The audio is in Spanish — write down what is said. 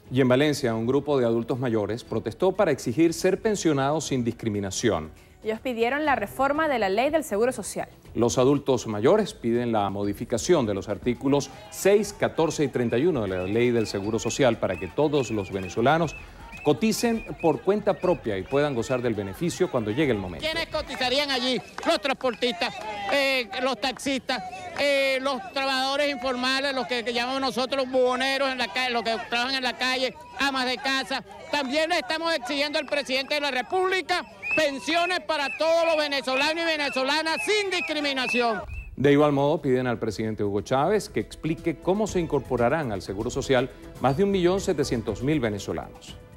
Y en Valencia, un grupo de adultos mayores protestó para exigir ser pensionados sin discriminación. Ellos pidieron la reforma de la ley del Seguro Social. Los adultos mayores piden la modificación de los artículos 6, 14 y 31 de la ley del Seguro Social para que todos los venezolanos coticen por cuenta propia y puedan gozar del beneficio cuando llegue el momento. ¿Quiénes cotizarían allí? Los transportistas, los taxistas, los trabajadores informales, los que llamamos nosotros buhoneros en la calle, los que trabajan en la calle, amas de casa. También le estamos exigiendo al presidente de la República pensiones para todos los venezolanos y venezolanas sin discriminación. De igual modo, piden al presidente Hugo Chávez que explique cómo se incorporarán al Seguro Social más de 1.700.000 venezolanos.